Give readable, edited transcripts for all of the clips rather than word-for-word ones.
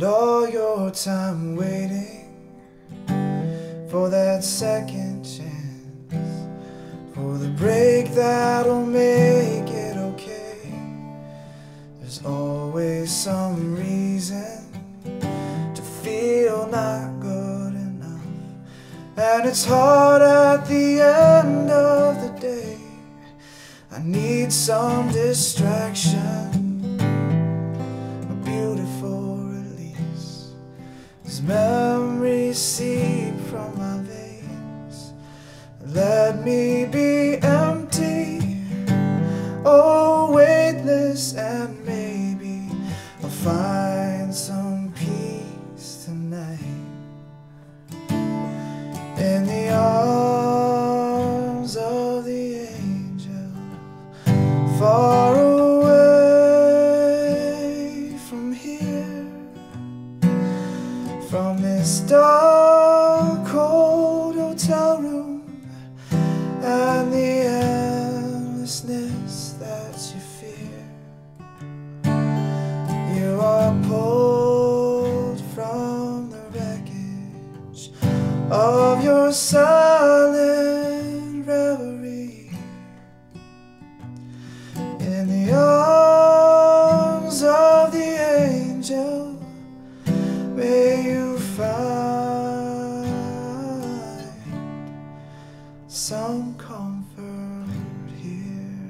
and all your time waiting for that second chance, for the break that'll make it okay. There's always some reason to feel not good enough, and it's hard at the end of the day. I need some distraction, a beautiful release, as memories seep from my veins. Let me be empty, oh weightless, and maybe I'll find some peace tonight in the arms of the angel, far away from here, from this dark cold hotel room and the endlessness that you fear. You are pulled from the wreckage of your silent reverie in the arms of the angel. May you find some comfort here.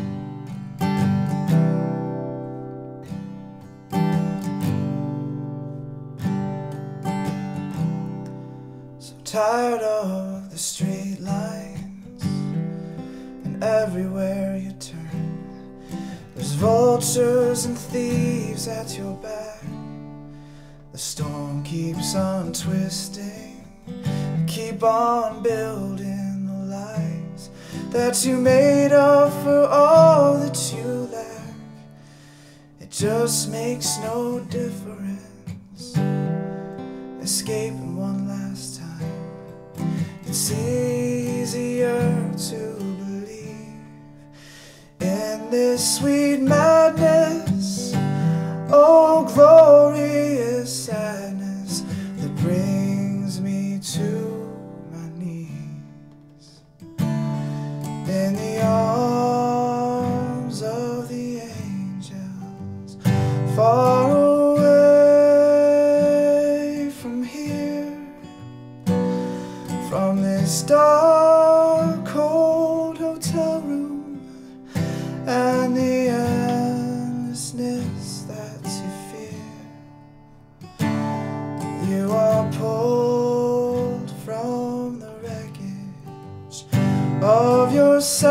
So tired of the straight lines, and everywhere you turn there's vultures and thieves at your back. The storm keeps on twisting, keep on building the lies that you made up for all that you lack. It just makes no difference escaping one last time. It's easier to believe in this sweet madness, oh glorious sadness that brings me to my knees in the arms of the angels, far away from here, from this dark cold hotel room and the endlessness that you fear. You are pulled from the wreckage of your